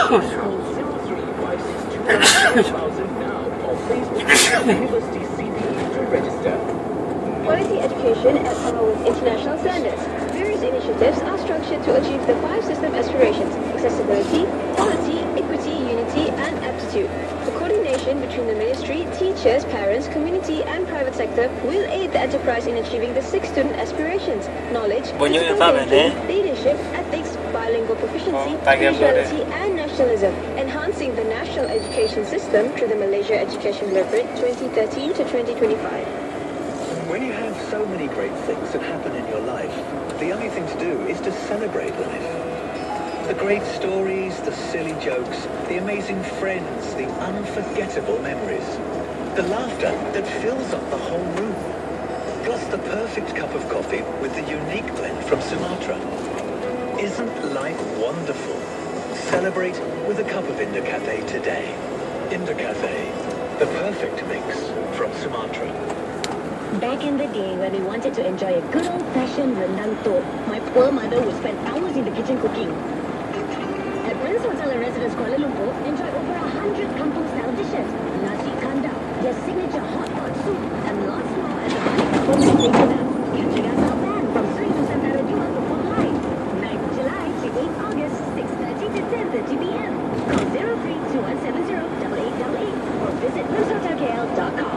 now or please visit University CPE to register. Quality education at par with international standards. Various initiatives are structured to achieve the 5 system aspirations: accessibility, quality, equity, unity, and aptitude. The coordination between the ministry, teachers, parents, community, and private sector will aid the enterprise in achieving the 6 student aspirations: knowledge, critical thinking, leadership, ethics, bilingual proficiency, spirituality, and nationalism, enhancing the national education system through the Malaysia Education Blueprint 2013 to 2025. When you have so many great things that happen in your life, the only thing to do is to celebrate life. The great stories, the silly jokes, the amazing friends, the unforgettable memories. The laughter that fills up the whole room. Plus the perfect cup of coffee with the unique blend from Sumatra. Isn't life wonderful? Celebrate with a cup of Inder Cafe today. Inder Cafe, the perfect mix from Sumatra. Back in the day when we wanted to enjoy a good old-fashioned rendang tok, my poor mother would spend hours in the kitchen cooking. At Prince Hotel and Residence Kuala Lumpur, enjoy over 100 kampung-style dishes, nasi kandar, their signature hot pot soup, and lots more at the Balik Kampung Cafe dinner. Catching us our band from 3 to 7 Juma before live, 9th July to 8th August, 6:30 to 10:30 p.m. Call 03-2170-8888 or visit princehotelkl.com.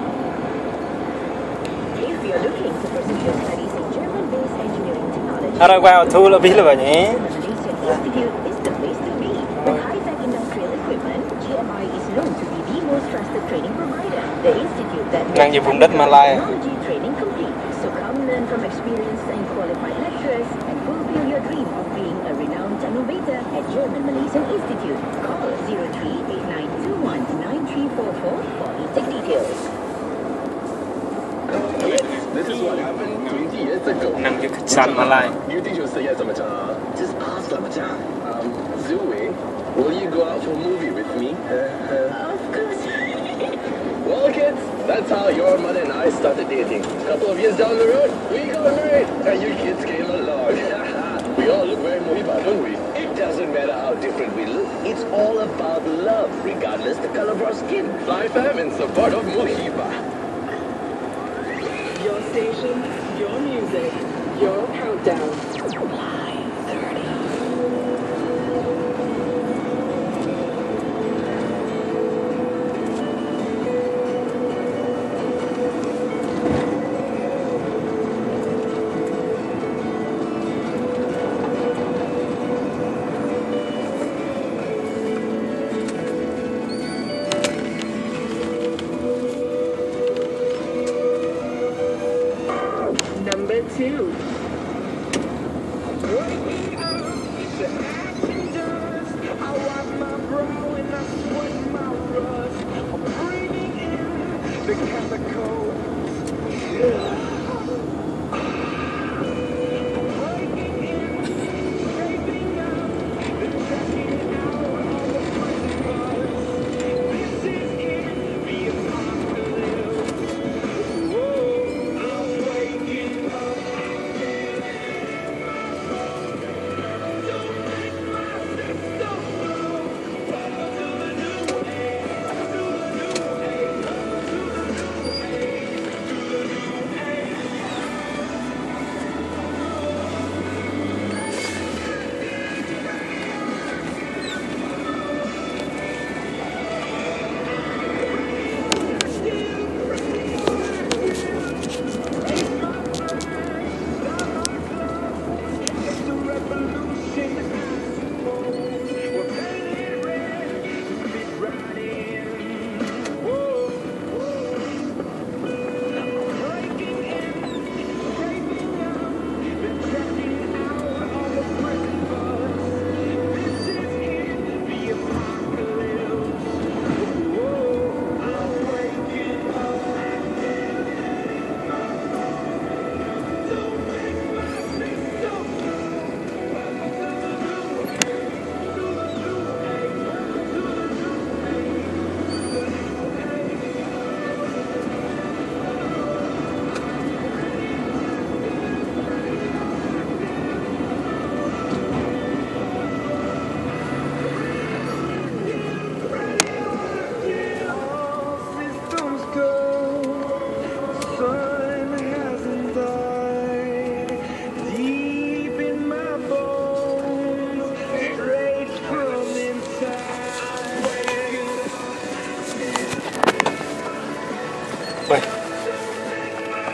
If you're looking to pursue your studies in German-based engineering technology, Ở qua thu là biết là vậy nhỉ? the Malaysian Institute is the place to be. With high-tech industrial equipment, GMI is known to be the most trusted training provider. The institute that Ngang về vùng đất Malay. technology training complete. So come learn from experienced and qualified lecturers and fulfill your dream of being a renowned innovator at German Malaysian Institute. Call 03-8921-9344 for intake details. This is what happened 20 years ago. Nằm dưới khách sạn Malay. You think you'll say yes, Amachan? Just ask Amachan. Zui, will you go out for a movie with me? Of course. Well, kids, that's how your mother and I started dating. A couple of years down the road, we got married, and you kids came along. We all look very Mohiba, don't we? It doesn't matter how different we look. It's all about love, regardless the color of our skin. Fly fam in support of Mohiba. Your station, your music, your countdown. Live 30. Number 2.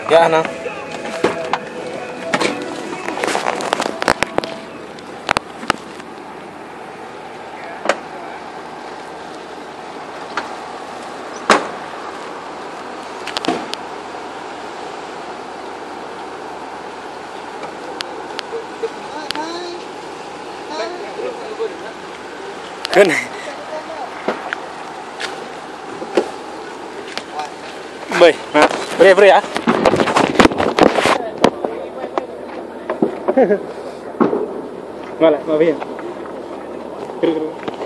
Ya nah.ขึ้นเบยมาเรียบร้อยอ่ะมาละมาพี่